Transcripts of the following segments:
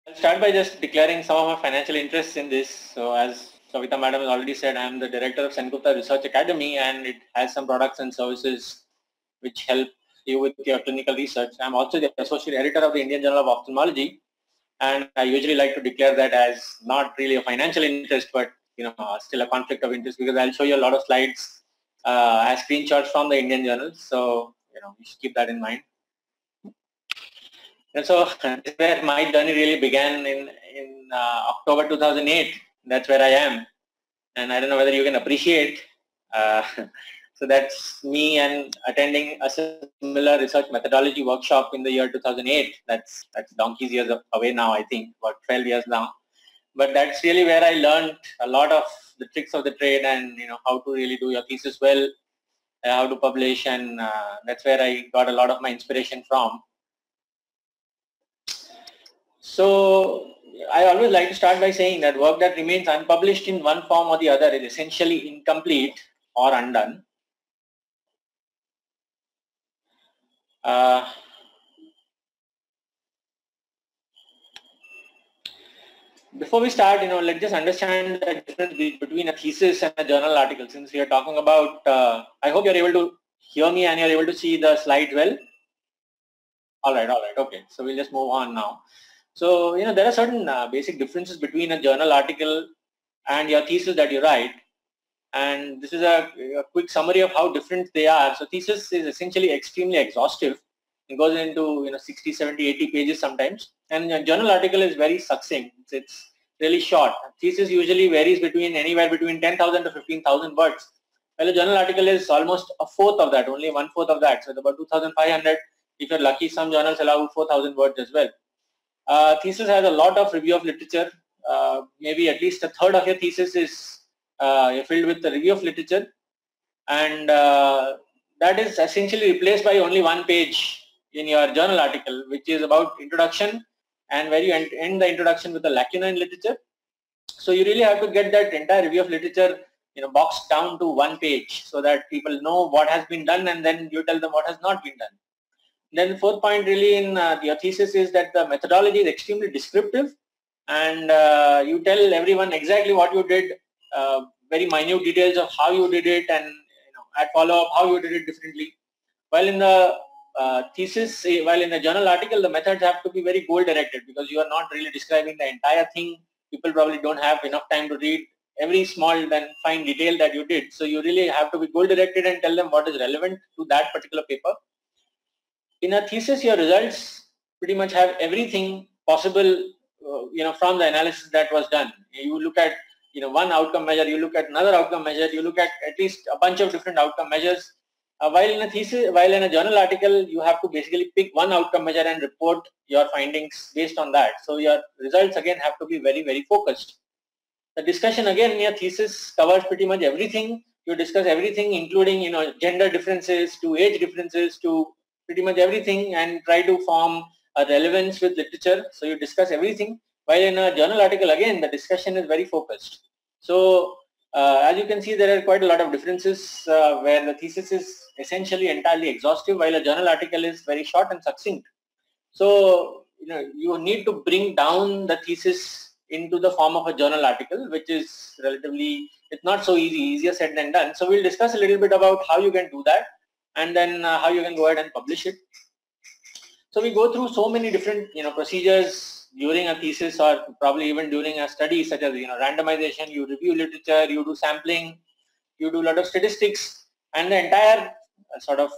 I'll start by just declaring some of my financial interests in this. So as Savita Madam has already said, I am the director of Sengupta Research Academy, and it has some products and services which help you with your clinical research. I'm also the associate editor of the Indian Journal of Ophthalmology, and I usually like to declare that as not really a financial interest, but still a conflict of interest, because I'll show you a lot of slides as screenshots from the Indian Journal. So you should keep that in mind. And so this is where my journey really began in October 2008. That's where I am, and I don't know whether you can appreciate. Uh, so that's me and attending a similar research methodology workshop in the year 2008. That's donkey's years away now, I think, about 12 years now. But that's really where I learned a lot of the tricks of the trade, and how to really do your thesis well, how to publish, and that's where I got a lot of my inspiration from. So I always like to start by saying that work that remains unpublished in one form or the other is essentially incomplete or undone. Before we start, let's just understand the difference between a thesis and a journal article. Since we are talking about, I hope you're able to hear me and you're able to see the slides well. All right, okay. So we'll just move on now. So, there are certain basic differences between a journal article and your thesis that you write. And this is a quick summary of how different they are. So thesis is essentially extremely exhaustive. It goes into 60, 70, 80 pages sometimes. And a journal article is very succinct. It's really short. Thesis usually varies between anywhere between 10,000 to 15,000 words. Well, a journal article is almost a fourth of that, only 1/4 of that. So it's about 2,500. If you're lucky, some journals allow 4,000 words as well. Thesis has a lot of review of literature. Maybe at least a third of your thesis is filled with the review of literature, and that is essentially replaced by only one page in your journal article, which is about introduction, and where you end the introduction with a lacuna in literature. So you really have to get that entire review of literature boxed down to one page, so that people know what has been done, and then you tell them what has not been done. Then the fourth point really in your thesis is that the methodology is extremely descriptive, and you tell everyone exactly what you did, very minute details of how you did it, and at follow-up how you did it differently. While in the thesis, while in the journal article, the methods have to be very goal-directed, because you are not really describing the entire thing. People probably don't have enough time to read every small and fine detail that you did. So you really have to be goal-directed and tell them what is relevant to that particular paper. In a thesis, your results pretty much have everything possible, from the analysis that was done. You look at, one outcome measure, you look at another outcome measure, you look at least a bunch of different outcome measures. While in a journal article, you have to basically pick one outcome measure and report your findings based on that. So your results again have to be very, very focused. The discussion again in your thesis covers pretty much everything. You discuss everything, including gender differences to age differences to pretty much everything, and try to form a relevance with literature. So you discuss everything. While in a journal article, again, the discussion is very focused. So as you can see, there are quite a lot of differences where the thesis is essentially entirely exhaustive, while a journal article is very short and succinct. So you need to bring down the thesis into the form of a journal article, which is relatively, it's not so easy, easier said than done. So we'll discuss a little bit about how you can do that, and then how you can go ahead and publish it. So we go through so many different procedures during a thesis, or probably even during a study, such as randomization. You review literature, you do sampling, you do a lot of statistics, and the entire sort of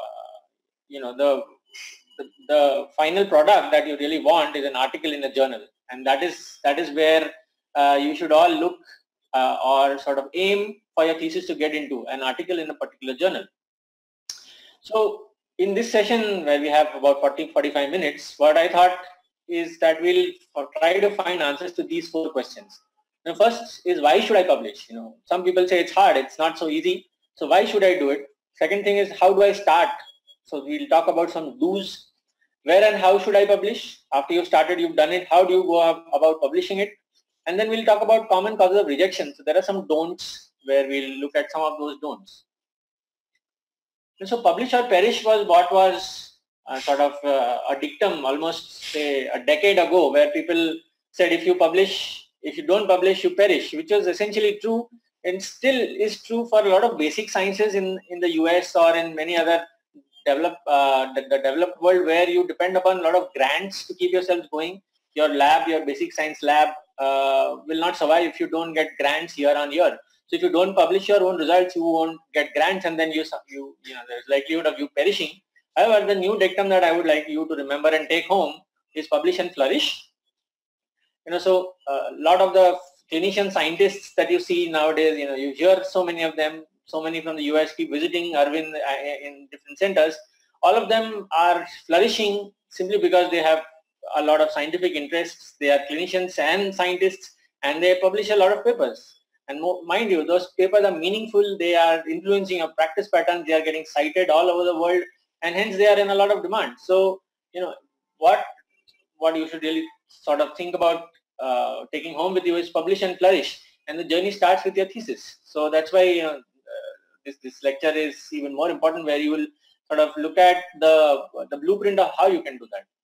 the final product that you really want is an article in a journal, and that is where you should all look or sort of aim for your thesis to get into, an article in a particular journal. So in this session, where we have about 45 minutes, what I thought is that we'll try to find answers to these 4 questions. The first is, why should I publish? Some people say it's hard, it's not so easy. So why should I do it? Second thing is, how do I start? So we'll talk about some do's. Where and how should I publish? After you've started, you've done it, how do you go about publishing it? And then we'll talk about common causes of rejection. So there are some don'ts, where we'll look at some of those don'ts. And so publish or perish was what was sort of a dictum almost say a decade ago, where people said if you don't publish, you perish, which was essentially true and still is true for a lot of basic sciences in the US or in many other the developed world, where you depend upon a lot of grants to keep yourselves going. Your lab, your basic science lab will not survive if you don't get grants year on year. So if you don't publish your own results, you won't get grants, and then there's likelihood of you perishing. However, the new dictum that I would like you to remember and take home is publish and flourish. So a lot of the clinician scientists that you see nowadays, you hear so many of them, so many from the US keep visiting Arvind in different centers. All of them are flourishing simply because they have a lot of scientific interests. They are clinicians and scientists, and they publish a lot of papers. And mind you, those papers are meaningful. They are influencing your practice patterns. They are getting cited all over the world, and hence they are in a lot of demand. So, what you should really sort of think about taking home with you is publish and flourish, and the journey starts with your thesis. So that's why this lecture is even more important, where you will sort of look at the blueprint of how you can do that.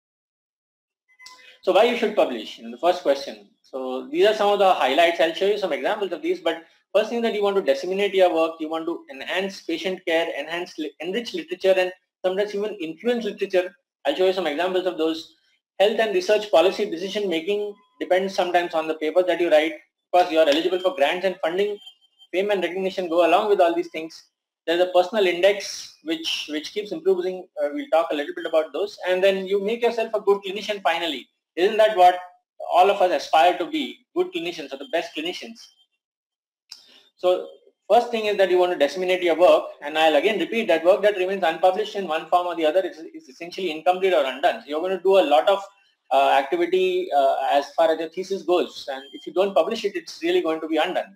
So why you should publish? The first question. So these are some of the highlights. I'll show you some examples of these, but first thing that you want to disseminate your work, you want to enhance patient care, enrich literature, and sometimes even influence literature. I'll show you some examples of those. Health and research policy decision making depends sometimes on the papers that you write, because you are eligible for grants and funding. Fame and recognition go along with all these things. There's a personal index which keeps improving. We'll talk a little bit about those, and then you make yourself a good clinician finally. Isn't that what all of us aspire to be? Good clinicians, or the best clinicians. So first thing is that you want to disseminate your work, and I'll again repeat that work that remains unpublished in one form or the other is essentially incomplete or undone. So you're going to do a lot of activity as far as your thesis goes, and if you don't publish it, it's really going to be undone.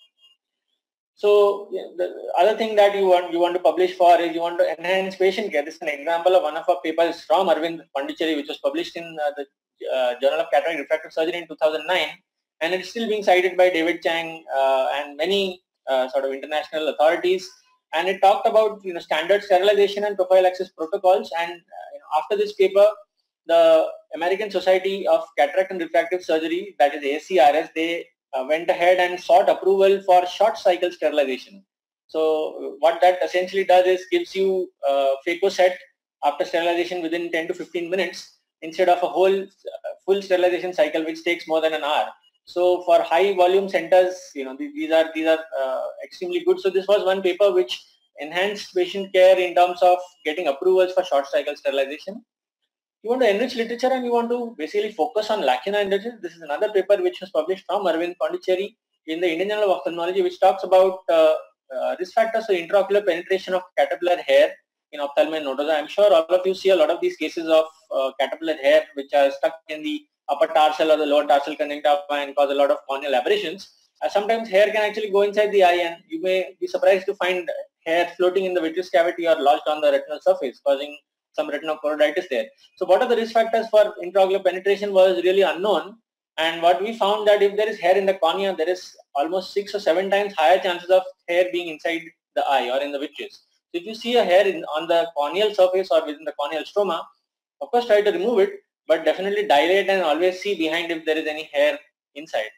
So the other thing that you want to publish for is you want to enhance patient care. This is an example of one of our papers from Arvind Pondicherry, which was published in the Journal of Cataract Refractive Surgery in 2009, and it's still being cited by David Chang and many sort of international authorities. And it talked about standard sterilization and prophylaxis protocols. And after this paper, the American Society of Cataract and Refractive Surgery, that is ACRS, they went ahead and sought approval for short cycle sterilization. So what that essentially does is gives you phaco set after sterilization within 10 to 15 minutes instead of a whole full sterilization cycle, which takes more than an hour. So for high volume centers, these are extremely good. So this was one paper which enhanced patient care in terms of getting approvals for short cycle sterilization. You want to enrich literature, and you want to basically focus on lacuna in literature. This is another paper which was published from Arvind Pondicherry in the Indian Journal of Ophthalmology, which talks about risk factors for intraocular penetration of caterpillar hair in ophthalmia nodosa. I'm sure all of you see a lot of these cases of caterpillar hair which are stuck in the upper tarsal or the lower tarsal conjunctiva and cause a lot of corneal aberrations. Sometimes hair can actually go inside the eye, and you may be surprised to find hair floating in the vitreous cavity or lodged on the retinal surface, causing some retinochoroiditis there. So what are the risk factors for intraocular penetration was really unknown, and what we found that if there is hair in the cornea, there is almost 6 or 7 times higher chances of hair being inside the eye or in the vitreous. So if you see a hair on the corneal surface or within the corneal stroma, of course try to remove it, but definitely dilate and always see behind if there is any hair inside.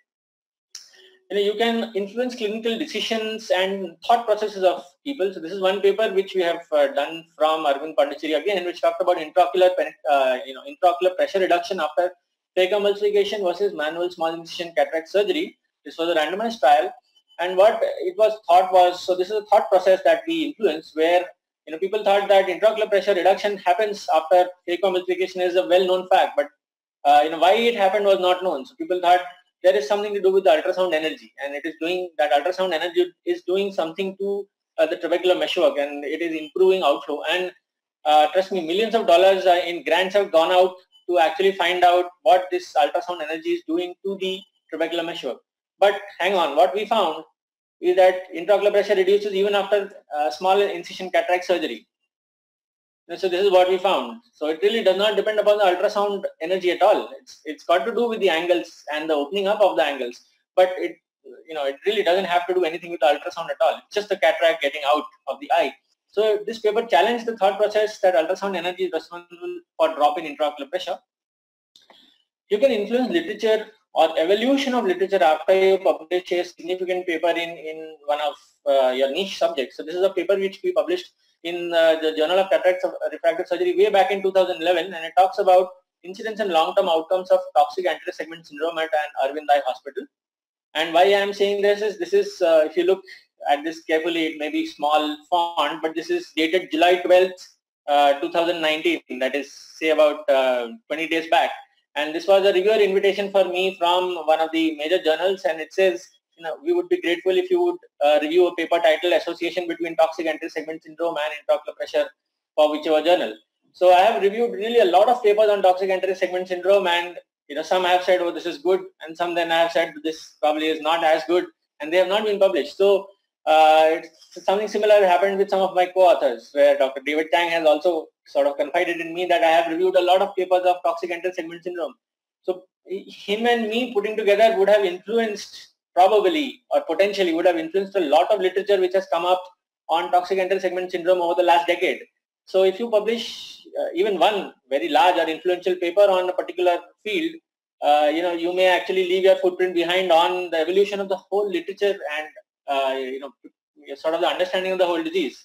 You can influence clinical decisions and thought processes of people. So this is one paper which we have done from Arvind Pondicherry again, which talked about intraocular pressure reduction after phacoemulsification versus manual small incision cataract surgery. This was a randomized trial, and what it was thought was, so this is a thought process that we influence, where people thought that intraocular pressure reduction happens after phacoemulsification is a well-known fact, but why it happened was not known. So people thought there is something to do with the ultrasound energy, and it is doing that ultrasound energy is doing something to the trabecular meshwork, and it is improving outflow. And trust me, millions of dollars in grants have gone out to actually find out what this ultrasound energy is doing to the trabecular meshwork. But hang on, what we found is that intraocular pressure reduces even after small incision cataract surgery. So this is what we found. So it really does not depend upon the ultrasound energy at all. It's got to do with the angles and the opening up of the angles, but it really doesn't have to do anything with the ultrasound at all. It's just the cataract getting out of the eye. So this paper challenged the thought process that ultrasound energy is responsible for drop in intraocular pressure. You can influence literature or evolution of literature after you publish a significant paper in one of your niche subjects. So this is a paper which we published in the Journal of Cataract Refractive Surgery way back in 2011, and it talks about incidence and long-term outcomes of toxic anterior segment syndrome at an Arvind Eye hospital. And why I am saying this is if you look at this carefully, it may be small font, but this is dated July 12th, 2019. That is, say, about 20 days back. And this was a reviewer invitation for me from one of the major journals, and it says, we would be grateful if you would review a paper titled Association between Toxic Anterior Segment Syndrome and Intraocular Pressure for whichever journal. So I have reviewed really a lot of papers on toxic anterior segment syndrome, and some I have said, oh, this is good, and some then I have said this probably is not as good, and they have not been published. So it's something similar happened with some of my co-authors, where Dr. David Tang has also sort of confided in me that I have reviewed a lot of papers of toxic anterior segment syndrome. So him and me putting together would have influenced, probably or potentially would have influenced a lot of literature which has come up on toxic anterior segment syndrome over the last decade. So if you publish even one very large or influential paper on a particular field, you may actually leave your footprint behind on the evolution of the whole literature and sort of the understanding of the whole disease.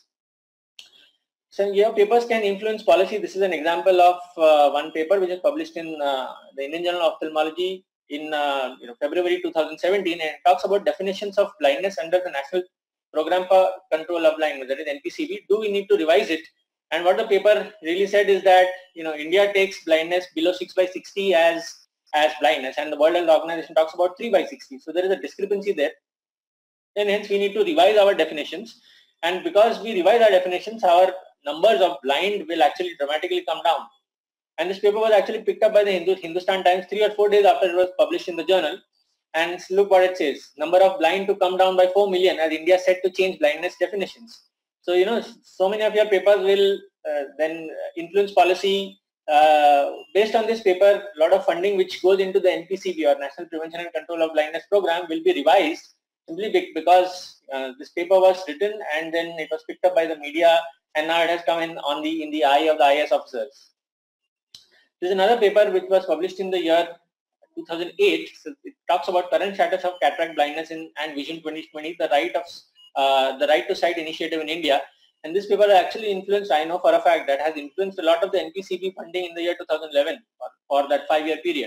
So your papers can influence policy. This is an example of one paper which is published in the Indian Journal of Ophthalmology in February 2017, and it talks about definitions of blindness under the National Program for Control of Blindness, that is NPCB. Do we need to revise it? And what the paper really said is that India takes blindness below 6/60 as blindness, and the World Health Organization talks about 3/60. So there is a discrepancy there, and hence we need to revise our definitions. And because we revise our definitions, our numbers of blind will actually dramatically come down. And this paper was actually picked up by the Hindustan Times 3 or 4 days after it was published in the journal. And look what it says: number of blind to come down by 4 million as India set to change blindness definitions. So so many of your papers will then influence policy. Based on this paper, a lot of funding which goes into the NPCB or National Prevention and Control of Blindness program will be revised, simply because this paper was written and then it was picked up by the media, and now it has come in the eye of the IAS officers. There is another paper which was published in the year 2008. So it talks about current status of cataract blindness and Vision 2020, the right to sight initiative in India. And this paper actually influenced, I know for a fact, that has influenced a lot of the NPCB funding in the year 2011 for that 5-year period.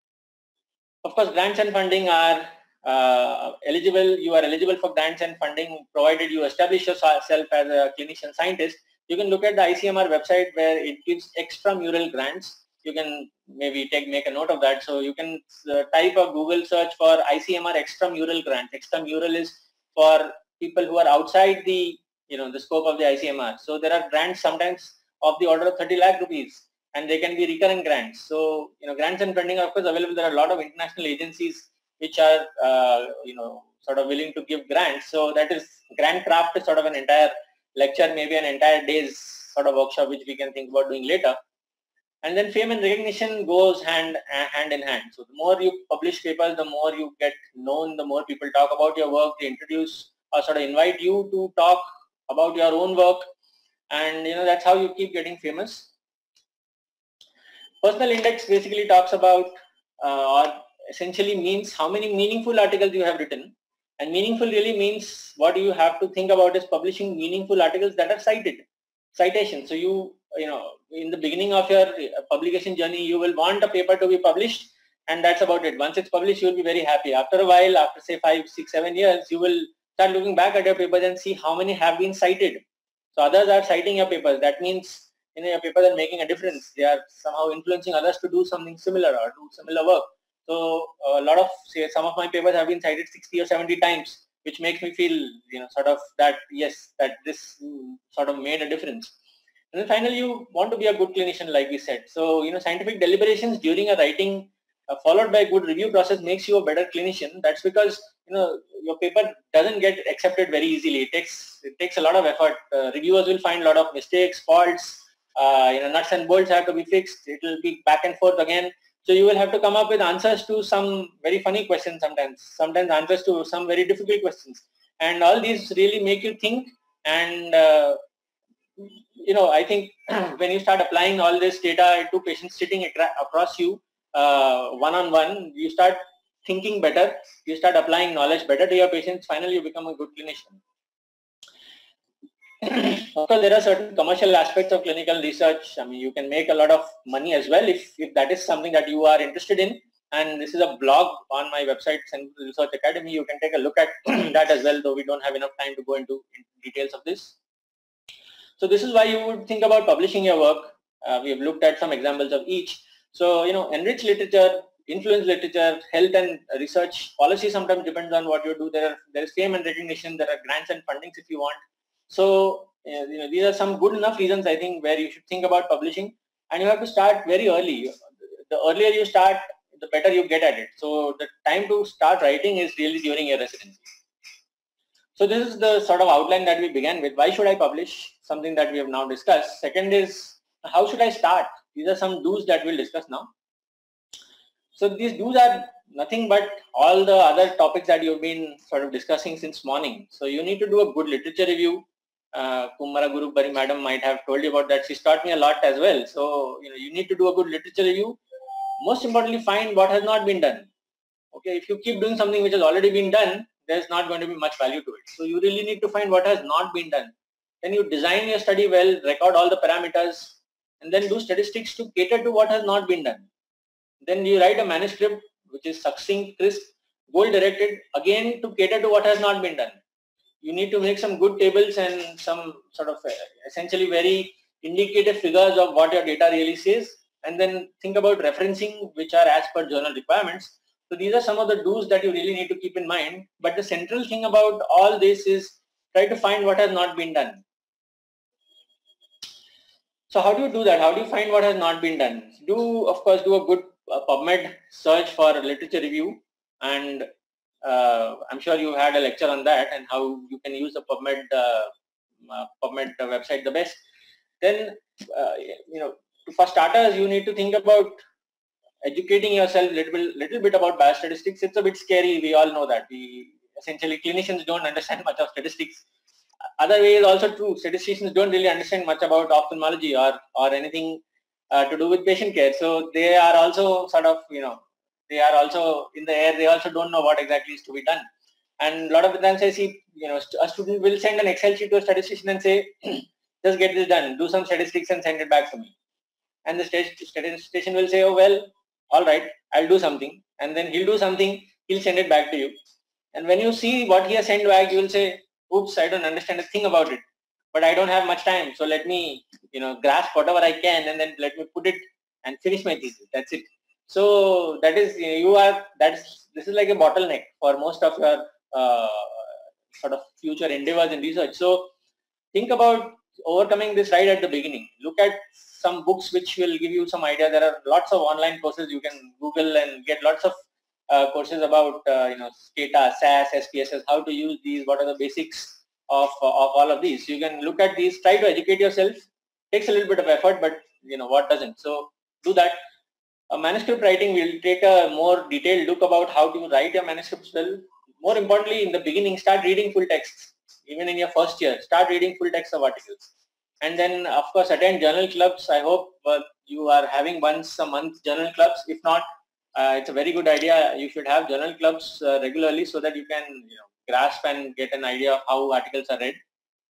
Of course, grants and funding are eligible. You are eligible for grants and funding provided you establish yourself as a clinician scientist. You can look at the ICMR website where it gives extramural grants. You can maybe make a note of that. So you can type a Google search for ICMR extramural grants. Extramural is for people who are outside the the scope of the ICMR. So there are grants sometimes of the order of 30 lakh rupees, and they can be recurrent grants. So grants and funding are of course available. There are a lot of international agencies which are sort of willing to give grants. So that is, grant craft is sort of an entire lecture, maybe an entire day's sort of workshop which we can think about doing later. And then fame and recognition goes hand in hand. So the more you publish papers, the more you get known, the more people talk about your work, they introduce or sort of invite you to talk about your own work, and that's how you keep getting famous. Personal index basically talks about or essentially means how many meaningful articles you have written, and meaningful really means what you have to think about is publishing meaningful articles that are citation. So you in the beginning of your publication journey, you will want a paper to be published, and that's about it. Once it's published, you will be very happy. After a while, after say 5, 6, 7 years, you will start looking back at your papers and see how many have been cited. So others are citing your papers. That means your papers are making a difference. They are somehow influencing others to do something similar or do similar work. So a lot of, some of my papers have been cited 60 or 70 times, which makes me feel sort of that yes, that this sort of made a difference. And then finally, you want to be a good clinician, like we said. So scientific deliberations during a writing followed by a good review process makes you a better clinician. That's because your paper doesn't get accepted very easily. It takes a lot of effort. Reviewers will find a lot of mistakes, faults. Nuts and bolts have to be fixed. It will be back and forth again. So you will have to come up with answers to some very funny questions sometimes answers to some very difficult questions. And all these really make you think and I think when you start applying all this data to patients sitting across you, one-on-one, you start thinking better, you start applying knowledge better to your patients, finally you become a good clinician. Of course, there are certain commercial aspects of clinical research. I mean, you can make a lot of money as well if that is something that you are interested in. And this is a blog on my website, Sengupta Research Academy. You can take a look at that as well, though we don't have enough time to go into details of this. So this is why you would think about publishing your work. We have looked at some examples of each. So, enrich literature, influence literature, health and research policy sometimes depends on what you do. There is fame and recognition, there are grants and fundings if you want. So, these are some good enough reasons, I think, where you should think about publishing, and you have to start very early. The earlier you start, the better you get at it. So the time to start writing is really during your residency. So this is the sort of outline that we began with. Why should I publish? Something that we have now discussed. Second is, how should I start? These are some do's that we'll discuss now. So these do's are nothing but all the other topics that you've been sort of discussing since morning. So you need to do a good literature review. Kumara Guru Bari madam might have told you about that. She's taught me a lot as well. So you need to do a good literature review. Most importantly, find what has not been done. Okay, if you keep doing something which has already been done, there's not going to be much value to it. So you really need to find what has not been done. Then you design your study well, record all the parameters, and then do statistics to cater to what has not been done. Then you write a manuscript which is succinct, crisp, goal directed, again to cater to what has not been done. You need to make some good tables and some sort of essentially very indicative figures of what your data really says, and then think about referencing which are as per journal requirements. So these are some of the do's that you really need to keep in mind. But the central thing about all this is try to find what has not been done. So how do you do that? How do you find what has not been done? Of course, do a good PubMed search for literature review, and I'm sure you had a lecture on that and how you can use the PubMed website the best. Then, for starters, you need to think about educating yourself a little bit about biostatistics. It's a bit scary. We all know that. Essentially, clinicians don't understand much of statistics. Other way is also true. Statisticians don't really understand much about ophthalmology or anything to do with patient care. So they are also sort of, they are also in the air. They also don't know what exactly is to be done. And a lot of the times I see, a student will send an Excel sheet to a statistician and say, just get this done, do some statistics and send it back to me. And the statistician will say, oh, well, all right, I'll do something. And then he'll do something, he'll send it back to you. And when you see what he has sent back, you will say, oops, I don't understand a thing about it, but I don't have much time. So let me, grasp whatever I can, and then let me put it and finish my thesis. That's it. So that is, this is like a bottleneck for most of your sort of future endeavors in research. So think about overcoming this right at the beginning. Look at some books which will give you some idea. There are lots of online courses you can Google and get lots of courses about SCATA, SAS, SPSS, how to use these, what are the basics of all of these. You can look at these, try to educate yourself. Takes a little bit of effort, but what doesn't. So do that. Manuscript writing, we'll take a more detailed look about how to write your manuscripts well. More importantly, in the beginning, start reading full texts. Even in your first year, start reading full text of articles. And then, of course, attend journal clubs. I hope you are having once a month journal clubs. If not, it's a very good idea. You should have journal clubs regularly so that you can grasp and get an idea of how articles are read.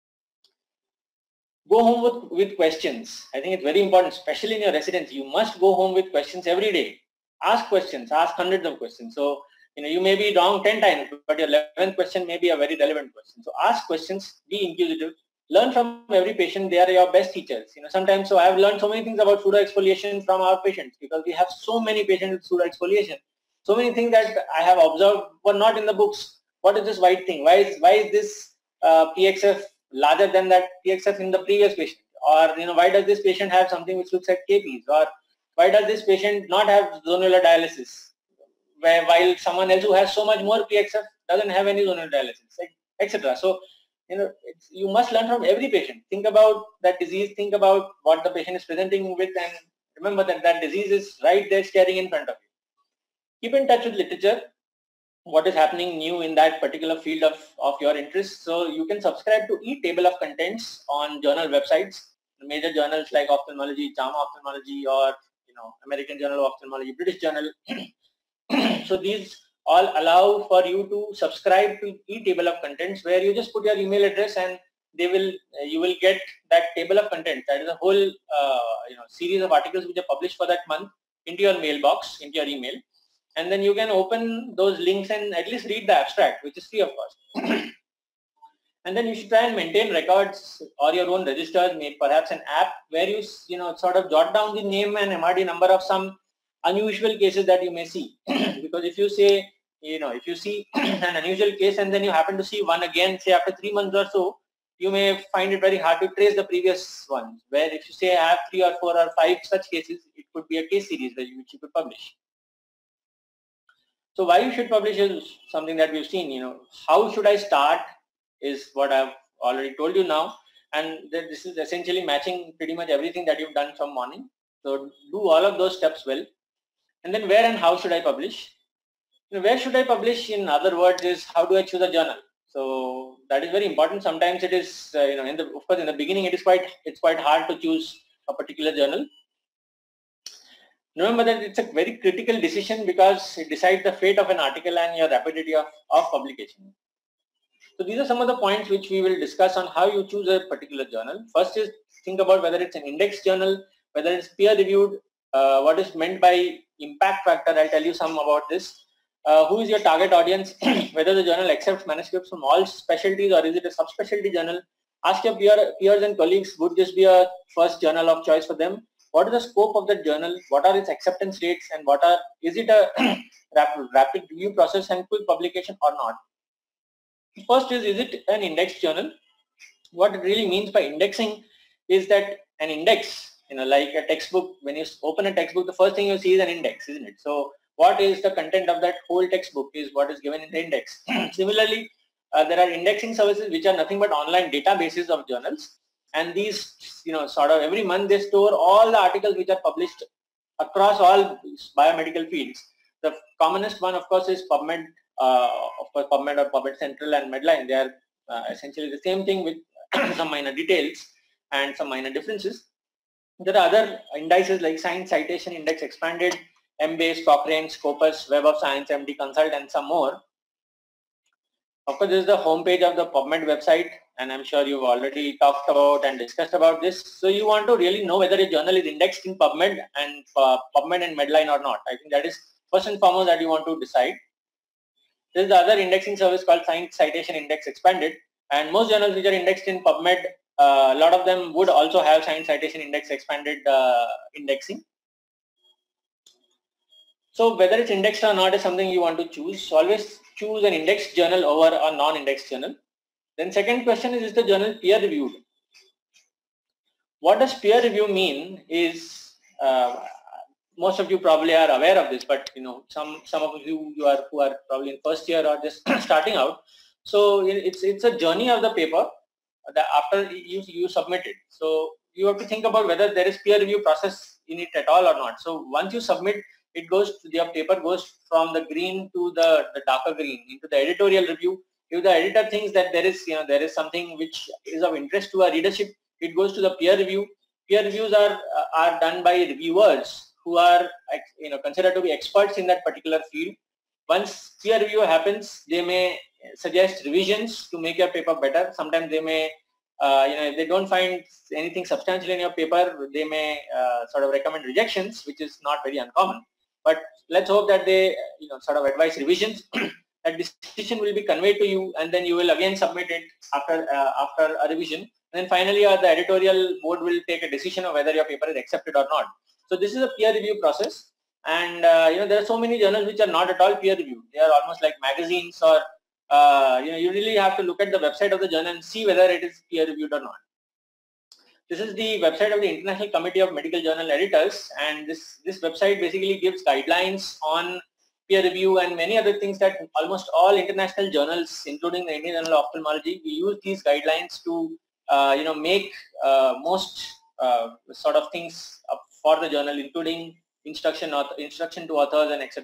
Go home with questions. I think it's very important, especially in your residence. You must go home with questions every day. Ask questions, ask hundreds of questions. So, you may be wrong 10 times, but your 11th question may be a very relevant question. So ask questions, be inquisitive, learn from every patient. They are your best teachers. Sometimes, so I've learned so many things about pseudo-exfoliation from our patients because we have so many patients with pseudo-exfoliation. So many things that I have observed were not in the books. What is this white thing? Why is this PXF larger than that PXF in the previous patient? Or, why does this patient have something which looks like KPs? Or why does this patient not have zonular dialysis? While someone else who has so much more PXF doesn't have any zonal dialysis, etc. So, you must learn from every patient. Think about that disease, think about what the patient is presenting with, and remember that that disease is right there staring in front of you. Keep in touch with literature. what is happening new in that particular field of your interest. So you can subscribe to each table of contents on journal websites, major journals like Ophthalmology, JAMA Ophthalmology, or American Journal of Ophthalmology, British Journal. So these all allow for you to subscribe to each table of contents, where you just put your email address and they will you will get that table of contents. That is a whole series of articles which are published for that month into your mailbox, into your email. And then you can open those links and at least read the abstract, which is free of cost. And then you should try and maintain records or your own registers, maybe perhaps an app where you sort of jot down the name and MRD number of some unusual cases that you may see. Because if you say, if you see an unusual case and then you happen to see one again, say after 3 months or so, you may find it very hard to trace the previous ones. Where if you say I have 3 or 4 or 5 such cases, it could be a case series which you could publish. So why you should publish is something that we've seen. How should I start is what I've already told you now, and this is essentially matching pretty much everything that you've done from morning. So do all of those steps well. And then where and how should I publish? Where should I publish, in other words, is how do I choose a journal? So that is very important. Sometimes it is, of course in the beginning it's quite hard to choose a particular journal. Remember that it's a very critical decision because it decides the fate of an article and your rapidity of publication. So these are some of the points which we will discuss on how you choose a particular journal. First is think about whether it's an index journal, whether it's peer reviewed, what is meant by impact factor. I'll tell you some about this. Who is your target audience, whether the journal accepts manuscripts from all specialties or is it a subspecialty journal. Ask your peers and colleagues, would this be a first journal of choice for them? What is the scope of the journal? What are its acceptance rates, and is it a rapid review process and quick publication or not? First is it an index journal? What it really means by indexing is that an index, like a textbook, when you open a textbook, the first thing you see is an index, isn't it? So what is the content of that whole textbook is what is given in the index. Similarly, there are indexing services which are nothing but online databases of journals. And these, sort of every month they store all the articles which are published across all biomedical fields. The commonest one, of course, is PubMed. Of course, PubMed or PubMed Central and Medline. They are essentially the same thing with some minor details and some minor differences. There are other indices like Science Citation Index Expanded, Embase, Cochrane, Scopus, Web of Science, MD Consult, and some more. Of course, this is the homepage of the PubMed website, and I'm sure you've already talked about and discussed about this. So you want to really know whether a journal is indexed in PubMed and Medline or not. I think that is first and foremost that you want to decide. There is the other indexing service called Science Citation Index Expanded, and most journals which are indexed in PubMed, a lot of them would also have Science Citation Index Expanded indexing. So whether it's indexed or not is something you want to choose. Always choose an indexed journal over a non-indexed journal. Then second question is the journal peer reviewed? What does peer review mean is, most of you probably are aware of this, but some of you who are probably in first year or just starting out. So it's a journey of the paper that after you submit it. So you have to think about whether there is peer review process in it at all or not. So once you submit, your paper goes from the green to the darker green into the editorial review. If the editor thinks that there is something which is of interest to our readership, it goes to the peer review. Peer reviews are done by reviewers who are considered to be experts in that particular field. Once peer review happens, they may suggest revisions to make your paper better. Sometimes they may, if they don't find anything substantial in your paper, they may sort of recommend rejections, which is not very uncommon. But let's hope that they sort of advise revisions. That decision will be conveyed to you, and then you will again submit it after a revision. And then finally, the editorial board will take a decision of whether your paper is accepted or not. So this is a peer review process, and there are so many journals which are not at all peer reviewed. They are almost like magazines, or you really have to look at the website of the journal and see whether it is peer reviewed or not. This is the website of the International Committee of Medical Journal Editors, and this website basically gives guidelines on peer review and many other things that almost all international journals, including the Indian Journal of Ophthalmology, we use these guidelines to make most sort of things for the journal, including instruction to authors and etc.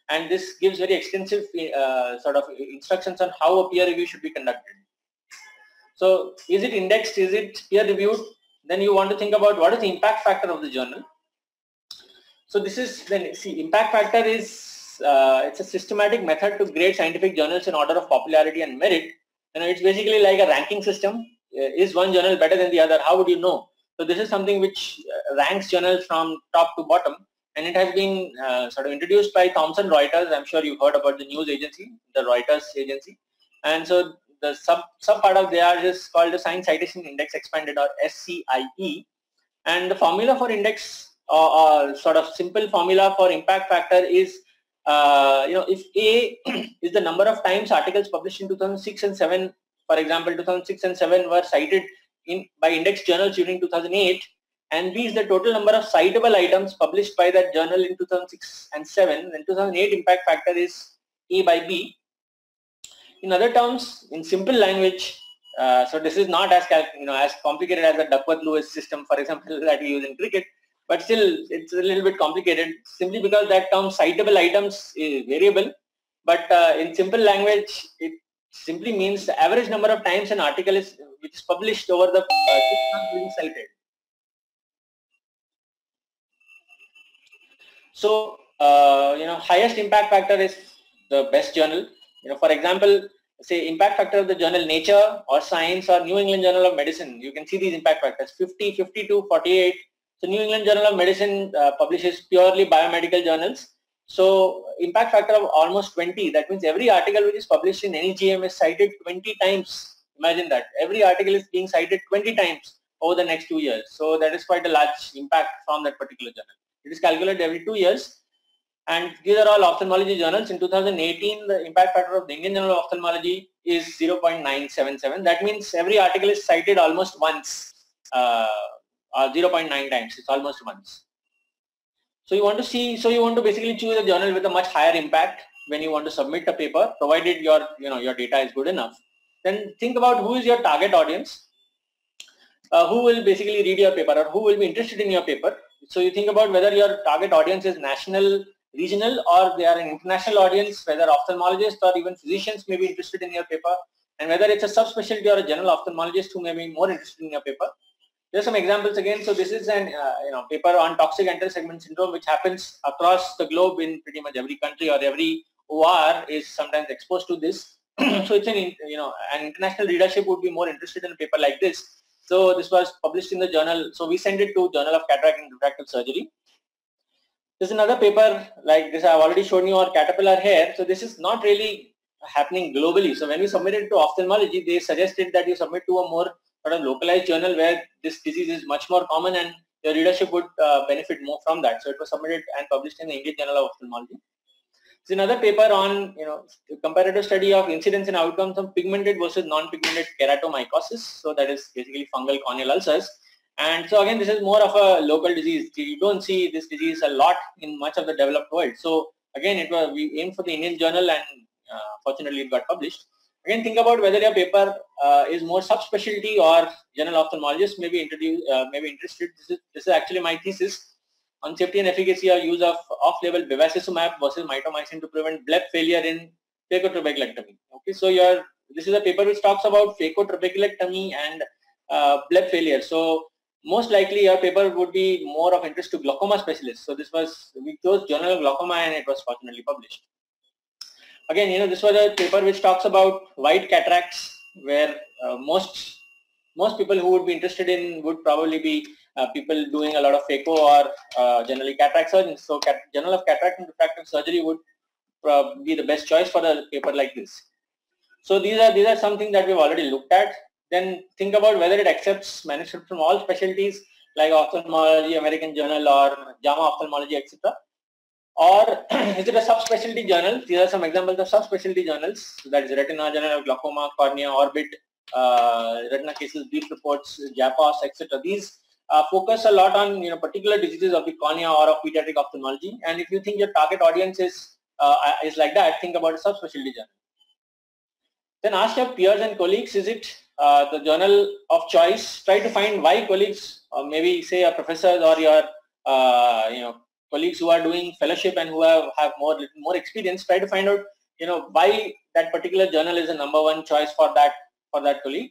and this gives very extensive sort of instructions on how a peer review should be conducted. So is it indexed, is it peer reviewed? Then you want to think about what is the impact factor of the journal. So this is, then see, impact factor is it's a systematic method to grade scientific journals in order of popularity and merit. It's basically like a ranking system. Is one journal better than the other? How would you know? So this is something which ranks journals from top to bottom, and it has been sort of introduced by Thomson Reuters. I'm sure you heard about the news agency, the Reuters agency. And so the sub part of theirs is called the Science Citation Index Expanded, or SCIE. And the formula for index, or sort of simple formula for impact factor is, if A is the number of times articles published in 2006 and 7, for example, 2006 and 7 were cited by index journals during 2008, and B is the total number of citable items published by that journal in 2006 and 7, then 2008 impact factor is A by B. In other terms, in simple language, so this is not as as complicated as the Duckworth-Lewis system, for example, that we use in cricket, but still it's a little bit complicated simply because that term citable items is variable. But in simple language, it simply means the average number of times an article is which is published over the 6 months being cited. So highest impact factor is the best journal. For example, say impact factor of the journal Nature or Science or New England Journal of Medicine. You can see these impact factors 50, 52, 48. So New England Journal of Medicine publishes purely biomedical journals. So impact factor of almost 20. That means every article which is published in any GM is cited 20 times. Imagine that. Every article is being cited 20 times over the next 2 years. So that is quite a large impact from that particular journal. It is calculated every 2 years. And these are all ophthalmology journals. In 2018, the impact factor of the Indian Journal of Ophthalmology is 0.977. That means every article is cited almost once, or 0.9 times. It's almost once. So you want to basically choose a journal with a much higher impact when you want to submit a paper, provided your data is good enough. Then think about who is your target audience, who will basically read your paper or who will be interested in your paper. So you think about whether your target audience is national, regional, or they are an international audience, whether ophthalmologists or even physicians may be interested in your paper, and whether it's a subspecialty or a general ophthalmologist who may be more interested in your paper. There are some examples again. So this is an paper on toxic enteral segment syndrome, which happens across the globe in pretty much every country, or every OR is sometimes exposed to this. So it's an international readership would be more interested in a paper like this. So this was published in the journal. So we sent it to Journal of Cataract and Refractive Surgery. There's another paper like this I've already shown you, or caterpillar hair. So this is not really happening globally. So when we submitted to ophthalmology, they suggested that you submit to a more sort of localized journal where this disease is much more common and your readership would benefit more from that. So it was submitted and published in the Indian Journal of Ophthalmology. There's another paper on comparative study of incidence and outcomes of pigmented versus non-pigmented keratomycosis. So that is basically fungal corneal ulcers. And so again, this is more of a local disease. You don't see this disease a lot in much of the developed world. So again, we aimed for the Indian Journal, and fortunately it got published. Again, think about whether your paper is more subspecialty or general ophthalmologist may be interested. This is actually my thesis on safety and efficacy of use of off-label bevacizumab versus mitomycin to prevent bleb failure in phacotrabeculectomy. Okay, so this is a paper which talks about phacotrabeculectomy and bleb failure. So most likely your paper would be more of interest to glaucoma specialists. So we chose Journal of Glaucoma, and it was fortunately published. Again, this was a paper which talks about white cataracts, where most people who would be interested in would probably be people doing a lot of phaco or generally cataract surgeons. So Journal of Cataract and Refractive Surgery would be the best choice for a paper like this. So these are something that we've already looked at. Then think about whether it accepts manuscripts from all specialties like ophthalmology, American Journal, or JAMA Ophthalmology, etc. Or is it a subspecialty journal? These are some examples of subspecialty journals. That is Retina, Journal of Glaucoma, Cornea, Orbit, Retina Cases, Brief Reports, JAPOS, etc. These focus a lot on particular diseases of the cornea or of pediatric ophthalmology. And if you think your target audience is like that, think about a subspecialty journal. Then ask your peers and colleagues, is it the journal of choice? Try to find why colleagues, or maybe say your professors or your colleagues who are doing fellowship and who have more experience, try to find out, why that particular journal is a #1 choice for that colleague.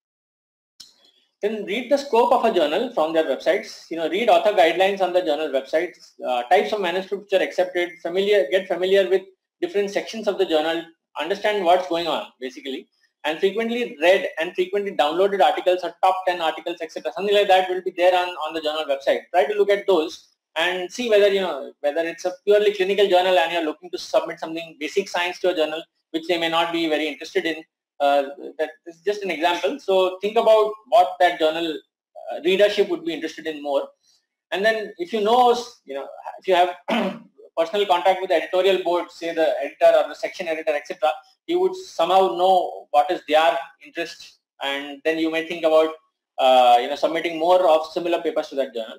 Then read the scope of a journal from their websites. Read author guidelines on the journal websites. Types of manuscripts are accepted. Get familiar with different sections of the journal. Understand what's going on basically. And frequently read and frequently downloaded articles or top 10 articles, etc. Something like that will be there on the journal website. Try to look at those and see whether whether it's a purely clinical journal and you're looking to submit something basic science to a journal which they may not be very interested in. That is just an example. So think about what that journal readership would be interested in more. And then if you if you have personal contact with the editorial board, say the editor or the section editor, etc., you would somehow know what is their interest, and then you may think about submitting more of similar papers to that journal.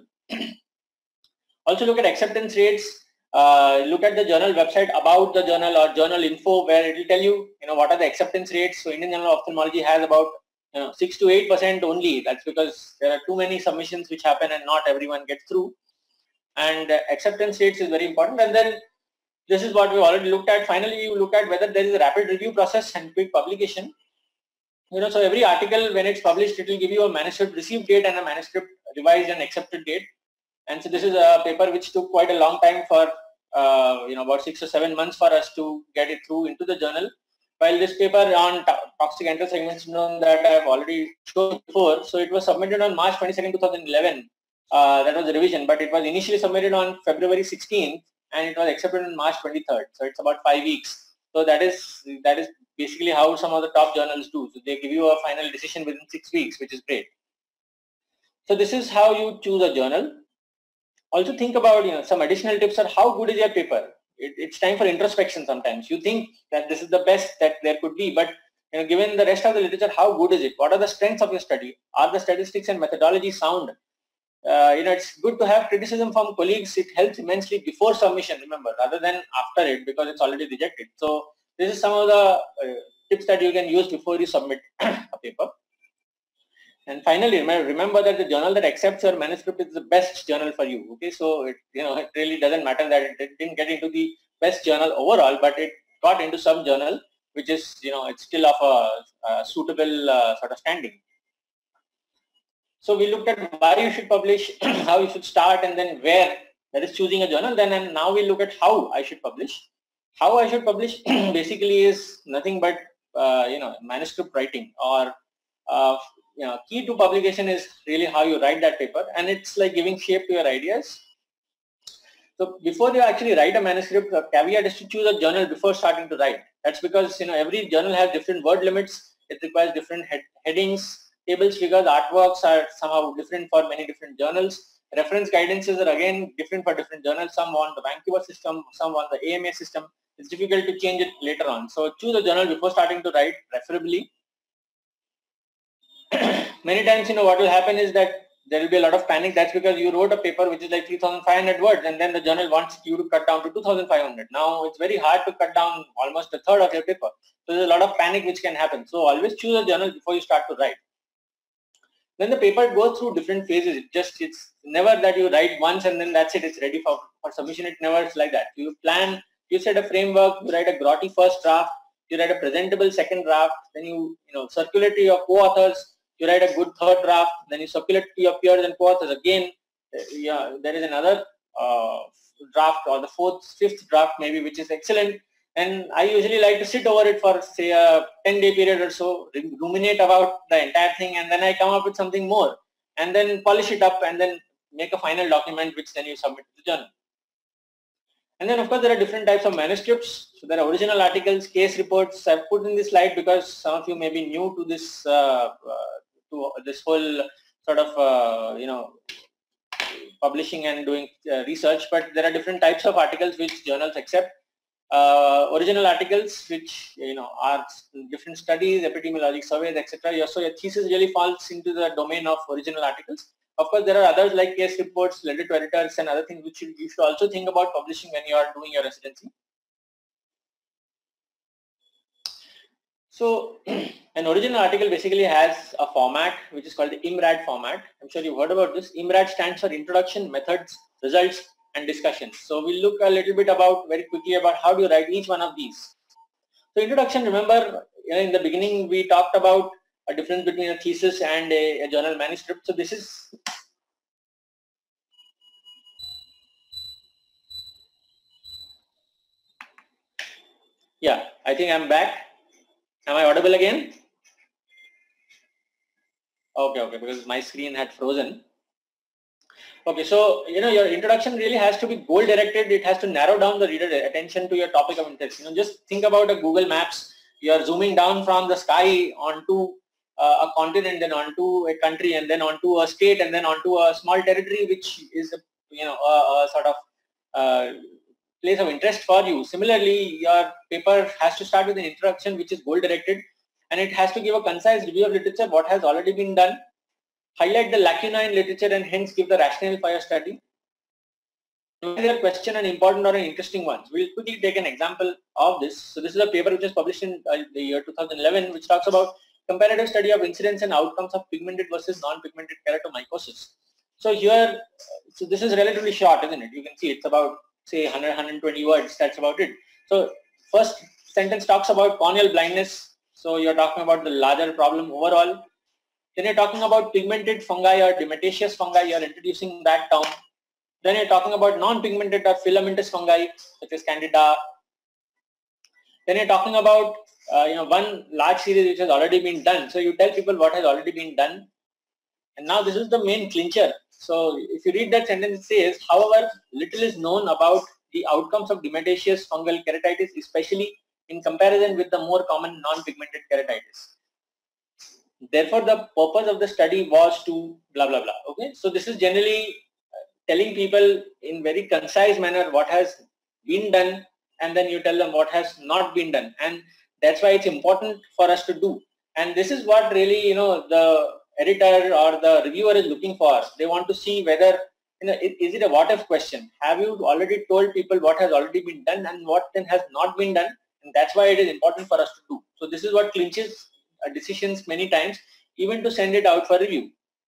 Also look at acceptance rates. Look at the journal website about the journal or journal info, where it will tell you what are the acceptance rates. So Indian Journal of Ophthalmology has about 6 to 8% only. That's because there are too many submissions which happen and not everyone gets through. And acceptance rates is very important. And then this is what we already looked at. Finally, you look at whether there is a rapid review process and quick publication. So every article, when it's published, it will give you a manuscript received date and a manuscript revised and accepted date. And so this is a paper which took quite a long time for about 6 or 7 months for us to get it through into the journal. While this paper on toxic antral segment syndrome that I have already shown before, so it was submitted on March 22nd, 2011. That was the revision, but it was initially submitted on February 16th and it was accepted on March 23rd. So it's about 5 weeks. So that is basically how some of the top journals do. So they give you a final decision within 6 weeks, which is great. So this is how you choose a journal. Also think about some additional tips on how good is your paper. It's time for introspection sometimes. You think that this is the best that there could be, but given the rest of the literature, how good is it? What are the strengths of your study? Are the statistics and methodology sound? It's good to have criticism from colleagues. It helps immensely before submission, remember, rather than after it, because it's already rejected. So this is some of the tips that you can use before you submit a paper. And finally, remember that the journal that accepts your manuscript is the best journal for you. Okay, so it really doesn't matter that it didn't get into the best journal overall, but it got into some journal which is it's still of a suitable sort of standing. So we looked at why you should publish, how you should start, and then where, that is choosing a journal. Then and now we look at how I should publish. How I should publish basically is nothing but manuscript writing, or key to publication is really how you write that paper, and it's like giving shape to your ideas. So before you actually write a manuscript, the caveat is to choose a journal before starting to write. That's because every journal has different word limits. It requires different headings, tables, figures, artworks are somehow different for many different journals. Reference guidances are again different for different journals. Some want the Vancouver system, some want the AMA system. It's difficult to change it later on. So choose a journal before starting to write, preferably. Many times, what will happen is that there will be a lot of panic. That's because you wrote a paper which is like 3,500 words, and then the journal wants you to cut down to 2,500. Now it's very hard to cut down almost a third of your paper. So there's a lot of panic which can happen. So always choose a journal before you start to write. Then the paper goes through different phases. It's never that you write once and then that's it, it's ready for submission. It never is like that. You plan, you set a framework, you write a grotty first draft, you write a presentable second draft, then you circulate to your co-authors, you write a good third draft, then you circulate to your peers and co-authors again. There is another draft, or the fifth draft maybe, which is excellent. And I usually like to sit over it for say a 10-day period or so, ruminate about the entire thing, and then I come up with something more, and then polish it up, and then make a final document which then you submit to the journal. And then of course there are different types of manuscripts. So there are original articles, case reports. I've put in this slide because some of you may be new to this this whole sort of publishing and doing research. But there are different types of articles which journals accept. Original articles, which are different studies, epidemiologic surveys, etc. So your thesis really falls into the domain of original articles. Of course, there are others like case reports, letter to editors, and other things which you should also think about publishing when you are doing your residency. So an original article basically has a format which is called the IMRAD format. I'm sure you've heard about this. IMRAD stands for Introduction, Methods, Results, and discussion. So we'll look a little bit about very quickly about how do you write each one of these. So introduction, remember in the beginning we talked about a difference between a thesis and a journal manuscript. So this is I think I'm back. Am I audible again? Okay, because my screen had frozen. Okay, so your introduction really has to be goal directed. It has to narrow down the reader attention to your topic of interest. Just think about a Google Maps. You are zooming down from the sky onto a continent, then onto a country, and then onto a state, and then onto a small territory, which is a sort of place of interest for you. Similarly, your paper has to start with an introduction which is goal directed, and it has to give a concise review of literature, what has already been done, highlight the lacuna in literature, and hence give the rationale for your study. Whether question an important or an interesting one. We'll quickly take an example of this. So this is a paper which was published in the year 2011, which talks about comparative study of incidence and outcomes of pigmented versus non-pigmented keratomycosis. So here, this is relatively short, isn't it? You can see it's about, say, 100, 120 words. That's about it. So first sentence talks about corneal blindness. So you're talking about the larger problem overall. Then you're talking about pigmented fungi or dimetaceous fungi. You're introducing that term. Then you're talking about non-pigmented or filamentous fungi such as Candida. Then you're talking about one large series which has already been done. So you tell people what has already been done. And now this is the main clincher. So if you read that sentence, it says, however, little is known about the outcomes of dimetaceous fungal keratitis, especially in comparison with the more common non-pigmented keratitis. Therefore, the purpose of the study was to blah, blah, blah. Okay. So this is generally telling people in very concise manner what has been done, and then you tell them what has not been done. And that's why it's important for us to do. And this is what really, the editor or the reviewer is looking for. They want to see whether, is it a what if question? Have you already told people what has already been done and what then has not been done? And that's why it is important for us to do. So this is what clinches decisions many times, even to send it out for review.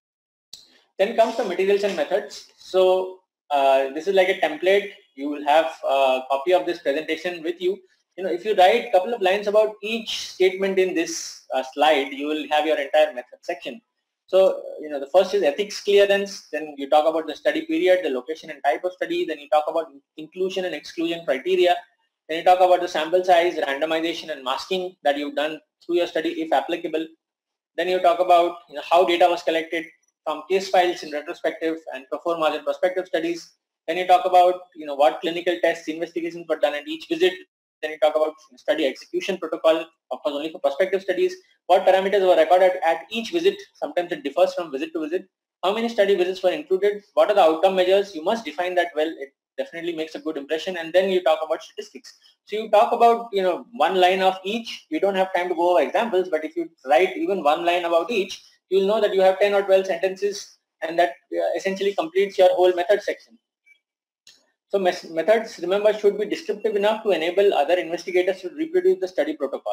Then comes the materials and methods. So this is like a template. You will have a copy of this presentation with you. If you write a couple of lines about each statement in this slide, you will have your entire method section. So, the first is ethics clearance. Then you talk about the study period, the location and type of study. Then you talk about inclusion and exclusion criteria. Then you talk about the sample size, randomization and masking that you've done through your study if applicable. Then you talk about how data was collected from case files in retrospective and pro forma and prospective studies. Then you talk about what clinical tests, investigations were done at each visit. Then you talk about study execution protocol, of course only for prospective studies. What parameters were recorded at each visit? Sometimes it differs from visit to visit. How many study visits were included? What are the outcome measures? You must define that well. It definitely makes a good impression. And then you talk about statistics. So you talk about one line of each. We don't have time to go over examples, but if you write even one line about each, you'll know that you have 10 or 12 sentences, and that essentially completes your whole method section. So methods, remember, should be descriptive enough to enable other investigators to reproduce the study protocol.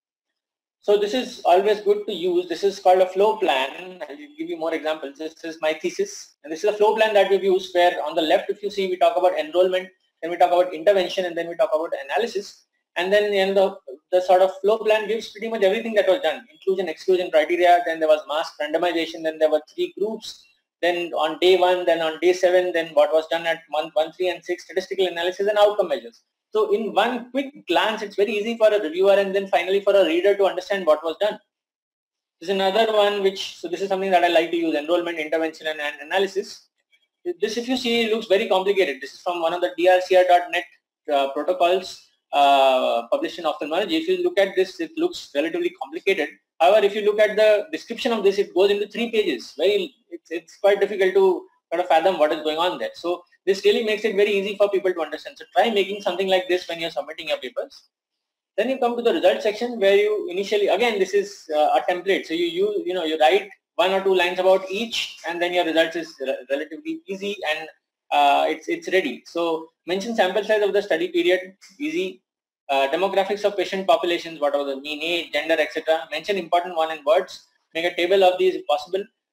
So this is always good to use. This is called a flow plan. I'll give you more examples. This is my thesis, and this is a flow plan that we've used, where on the left, if you see, we talk about enrollment, then we talk about intervention, and then we talk about analysis. And then in the sort of flow plan gives pretty much everything that was done: inclusion, exclusion criteria, then there was mask randomization, then there were 3 groups, then on day 1, then on day 7, then what was done at month 1, 3, and 6, statistical analysis and outcome measures. So in one quick glance, it's very easy for a reviewer and then finally for a reader to understand what was done. This is another one so this is something that I like to use: enrollment, intervention, and analysis. This, if you see, looks very complicated. This is from one of the drcr.net protocols published in ophthalmology. If you look at this, it looks relatively complicated. However, if you look at the description of this, it goes into 3 pages. It's quite difficult to kind of fathom what is going on there. So this really makes it very easy for people to understand. So try making something like this when you're submitting your papers. Then you come to the result section, where you initially, again, this is a template. So you write 1 or 2 lines about each, and then your results is relatively easy, and it's ready. So mention sample size of the study period, easy. Demographics of patient populations, what are the mean age, gender, etc. Mention important one in words. Make a table of these if possible.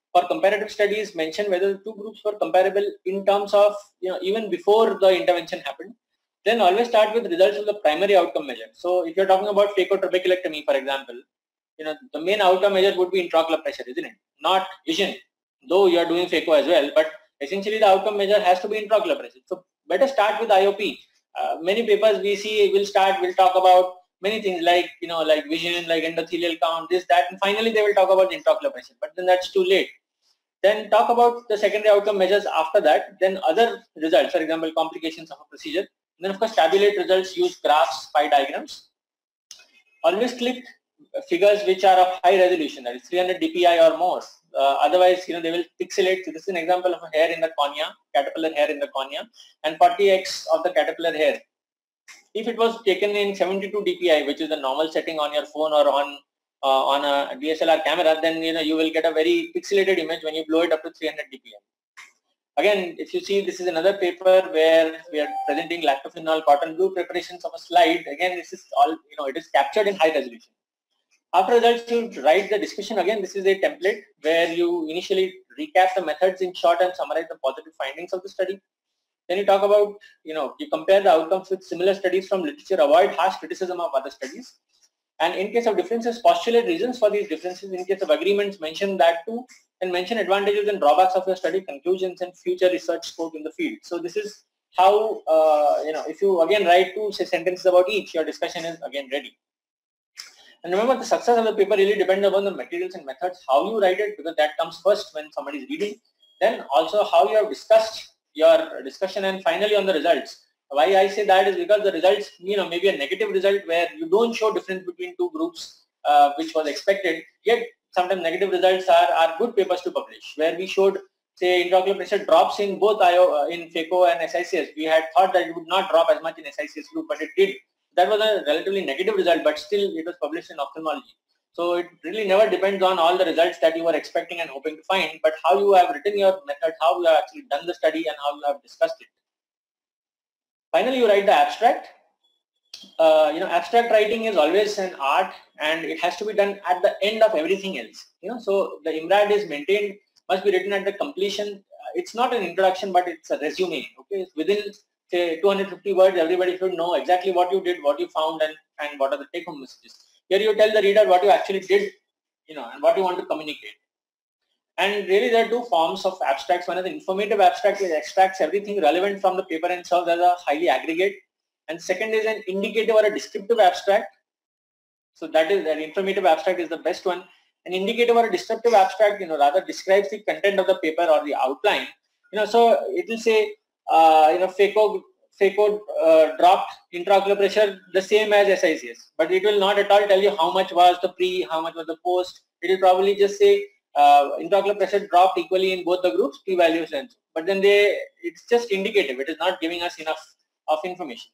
for comparative studies mention whether the two groups were comparable in terms of, even before the intervention happened. Then always start with results of the primary outcome measure. So if you're talking about phacotrabeculectomy, for example, the main outcome measure would be intraocular pressure, isn't it? Not vision, though you are doing phaco as well, but essentially the outcome measure has to be intraocular pressure. So better start with IOP. Many papers we see will talk about many things like, like vision, like endothelial count, this, that, and finally they will talk about intraocular pressure, but then that's too late. Then talk about the secondary outcome measures after that, then other results, for example, complications of a procedure. And then of course tabulate results, use graphs, pie diagrams. Always click figures which are of high resolution, that is 300 dpi or more. Otherwise, they will pixelate. So this is an example of a hair in the cornea, caterpillar hair in the cornea, and 40x of the caterpillar hair. If it was taken in 72 dpi, which is the normal setting on your phone or on a DSLR camera, then you will get a very pixelated image when you blow it up to 300 dpi. Again, if you see, this is another paper where we are presenting lactophenol cotton blue preparations of a slide. Again, this is all, it is captured in high resolution. After results, you write the discussion. Again, this is a template where you initially recap the methods in short and summarize the positive findings of the study. Then you talk about, you compare the outcomes with similar studies from literature, avoid harsh criticism of other studies. And in case of differences, postulate reasons for these differences. In case of agreements, mention that too, and mention advantages and drawbacks of your study, conclusions, and future research scope in the field. So this is how, if you again write 2 sentences about each, your discussion is again ready. And remember, the success of the paper really depends upon the materials and methods, how you write it, because that comes first when somebody is reading. Then also how you have discussed your discussion, and finally on the results. Why I say that is because the results, maybe a negative result where you don't show difference between two groups, which was expected, yet sometimes negative results are good papers to publish, where we showed, say, intraocular pressure drops in both in phaco and SICS. We had thought that it would not drop as much in SICS group, but it did. That was a relatively negative result, but still it was published in ophthalmology. So it really never depends on all the results that you were expecting and hoping to find, but how you have written your method, how you have actually done the study, and how you have discussed it. Finally, you write the abstract. Abstract writing is always an art, and it has to be done at the end of everything else. So the IMRAD is maintained, must be written at the completion. It's not an introduction, but it's a resume. Okay, within say 250 words, everybody should know exactly what you did, what you found, and what are the take-home messages. Here you tell the reader what you actually did, and what you want to communicate. And really there are 2 forms of abstracts. One is the informative abstract, which extracts everything relevant from the paper and serves as a highly aggregate. And second is an indicative or a descriptive abstract. So that informative abstract is the best one. An indicative or a descriptive abstract, rather describes the content of the paper or the outline. So it will say, phaco dropped intraocular pressure the same as SICS, but it will not at all tell you how much was the pre, how much was the post. It will probably just say intraocular pressure dropped equally in both the groups, p-values and so. But then it's just indicative. It is not giving us enough of information.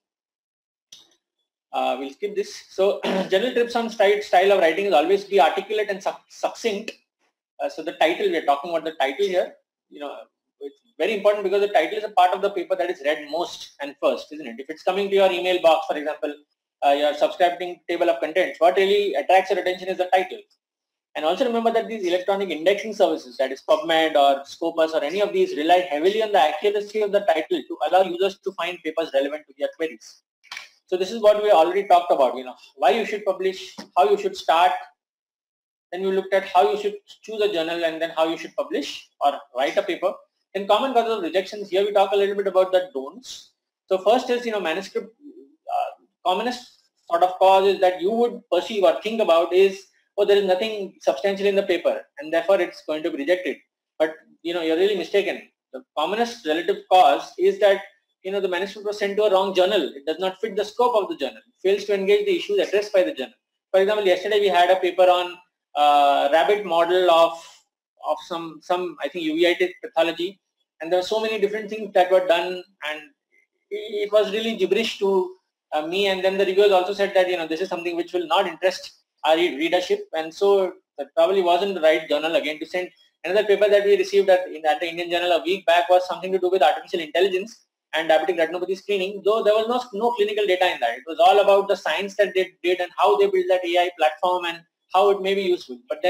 We'll skip this. So general tips on style of writing is always be articulate and succinct. So the title, we are talking about the title here. It's very important because the title is a part of the paper that is read most and first, isn't it? If it's coming to your email box, for example, your subscribing table of contents, what really attracts your attention is the title. And also remember that these electronic indexing services, that is PubMed or Scopus or any of these, rely heavily on the accuracy of the title to allow users to find papers relevant to their queries. So this is what we already talked about, why you should publish, how you should start. Then we looked at how you should choose a journal and then how you should publish or write a paper. In common causes of rejections, here we talk a little bit about the don'ts. So first is, manuscript, commonest sort of cause is that you would perceive or think about is, oh, there is nothing substantial in the paper and therefore it's going to be rejected. But, you're really mistaken. The commonest relative cause is that, the manuscript was sent to a wrong journal. It does not fit the scope of the journal. It fails to engage the issues addressed by the journal. For example, yesterday we had a paper on rabbit model of some I think uveitis pathology, and there were so many different things that were done, and it was really gibberish to me. And then the reviewers also said that this is something which will not interest our readership, and so that probably wasn't the right journal again to send. Another paper that we received at the Indian Journal a week back was something to do with artificial intelligence and diabetic retinopathy screening, though there was no clinical data in that. It was all about the science that they did and how they built that AI platform and how it may be useful. But then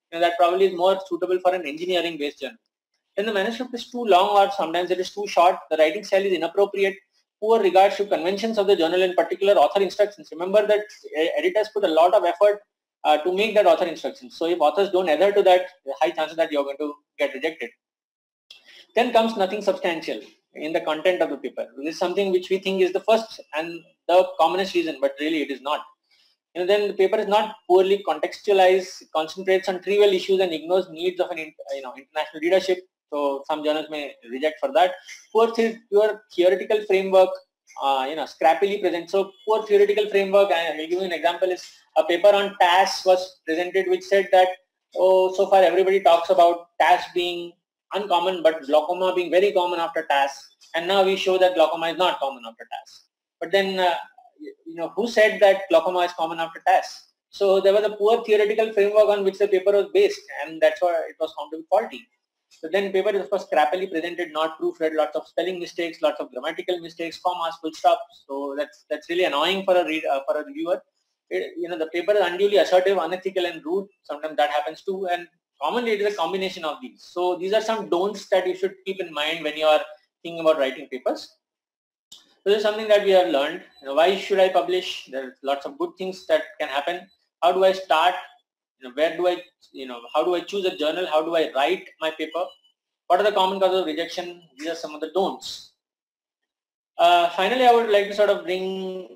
that probably is more suitable for an engineering based journal. When the manuscript is too long or sometimes it is too short, the writing style is inappropriate, poor regards to conventions of the journal, in particular author instructions. Remember that editors put a lot of effort to make that author instructions. So if authors don't adhere to that, high chances that you're going to get rejected. Then comes nothing substantial in the content of the paper. This is something which we think is the first and the commonest reason, but really it is not. Then the paper is not poorly contextualized, concentrates on trivial issues and ignores needs of an international readership. So some journals may reject for that. Poor theoretical framework, scrappily present. So poor theoretical framework, I'll give you an example, is a paper on TAS was presented which said that, oh, so far everybody talks about TAS being uncommon, but glaucoma being very common after TAS. And now we show that glaucoma is not common after TAS. But then, who said that glaucoma is common after TAS? So there was a poor theoretical framework on which the paper was based, and that's why it was found to be faulty. So then paper is of course crappily presented, not proofread, lots of spelling mistakes, lots of grammatical mistakes, commas, full stops. So that's really annoying for a reviewer. The paper is unduly assertive, unethical, and rude. Sometimes that happens too, and commonly it is a combination of these. So these are some don'ts that you should keep in mind when you are thinking about writing papers. So this is something that we have learned. Why should I publish? There are lots of good things that can happen. How do I start? Where do I, how do I choose a journal? How do I write my paper? What are the common causes of rejection? These are some of the don'ts. Finally, I would like to sort of bring,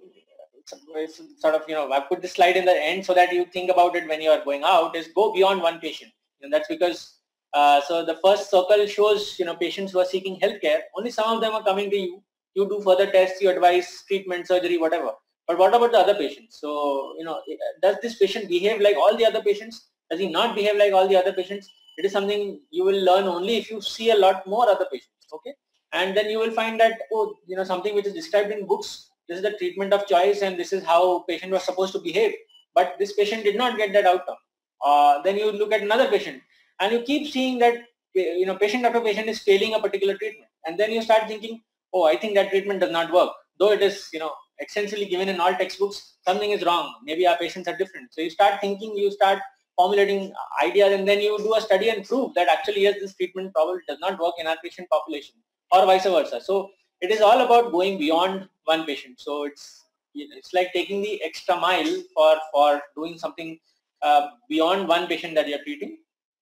I put this slide in the end so that you think about it when you are going out, is go beyond one patient. And that's because, so the first circle shows, patients who are seeking healthcare. Only some of them are coming to you. You do further tests, you advise treatment, surgery, whatever. But what about the other patients? So, does this patient behave like all the other patients? Does he not behave like all the other patients? It is something you will learn only if you see a lot more other patients, okay? And then you will find that, something which is described in books, this is the treatment of choice and this is how patient was supposed to behave. But this patient did not get that outcome. Then you look at another patient and you keep seeing that, patient after patient is failing a particular treatment. And then you start thinking, oh, I think that treatment does not work. Though it is, extensively given in all textbooks, something is wrong. Maybe our patients are different. So you start thinking, you start formulating ideas, and then you do a study and prove that actually, yes, this treatment probably does not work in our patient population, or vice versa. So it is all about going beyond one patient. So it's like taking the extra mile for doing something beyond one patient that you're treating.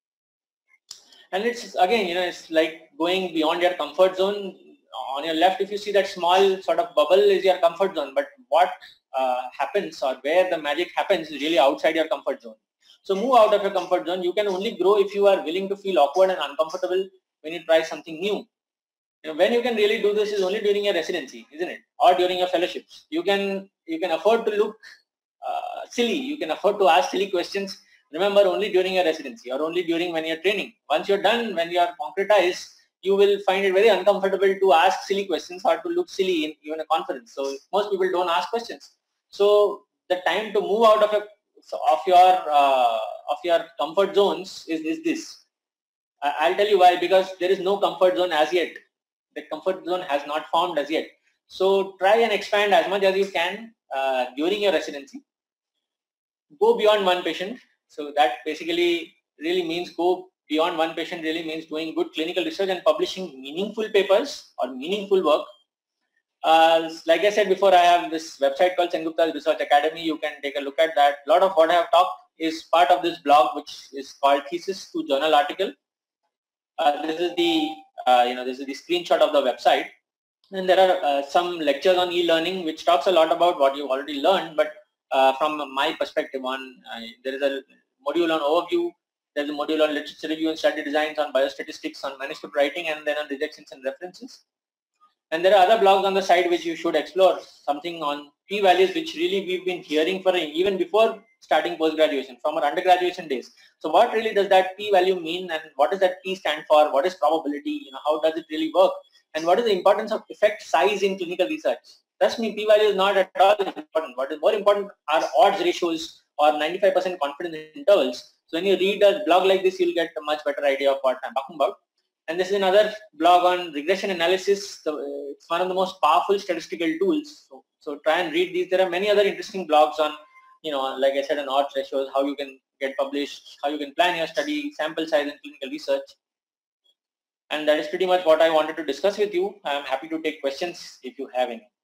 And it's again, it's like going beyond your comfort zone. On your left, if you see that small sort of bubble is your comfort zone, but what happens or where the magic happens is really outside your comfort zone. So move out of your comfort zone. You can only grow if you are willing to feel awkward and uncomfortable when you try something new. When you can really do this is only during your residency, isn't it? Or during your fellowships. You can afford to look silly. You can afford to ask silly questions. Remember, only during your residency or only during when you're training. Once you're done, when you are concretized, you will find it very uncomfortable to ask silly questions or to look silly in even a conference. So most people don't ask questions. So the time to move out of your comfort zones is this. I'll tell you why. Because there is no comfort zone as yet. The comfort zone has not formed as yet. So try and expand as much as you can during your residency. Go beyond one patient. So that basically really means go beyond one patient really means doing good clinical research and publishing meaningful papers or meaningful work. Like I said before, I have this website called Sengupta's Research Academy. You can take a look at that. A lot of what I have talked is part of this blog, which is called Thesis to Journal Article. This is the screenshot of the website. And there are some lectures on e-learning, which talks a lot about what you've already learned. But from my perspective, there is a module on overview. There's a module on literature review and study designs, on biostatistics, on manuscript writing, and then on rejections and references. And there are other blogs on the side which you should explore. Something on p-values, which really we've been hearing for even before starting post-graduation, from our undergraduation days. So what really does that p-value mean, and what does that p stand for? What is probability? How does it really work? And what is the importance of effect size in clinical research? Trust me, p-value is not at all important. What is more important are odds ratios or 95% confidence intervals. So when you read a blog like this, you'll get a much better idea of what I'm talking about. And this is another blog on regression analysis. So it's one of the most powerful statistical tools. So try and read these. There are many other interesting blogs on like I said, an odds ratios, how you can get published, how you can plan your study, sample size and clinical research. And that is pretty much what I wanted to discuss with you. I am happy to take questions if you have any.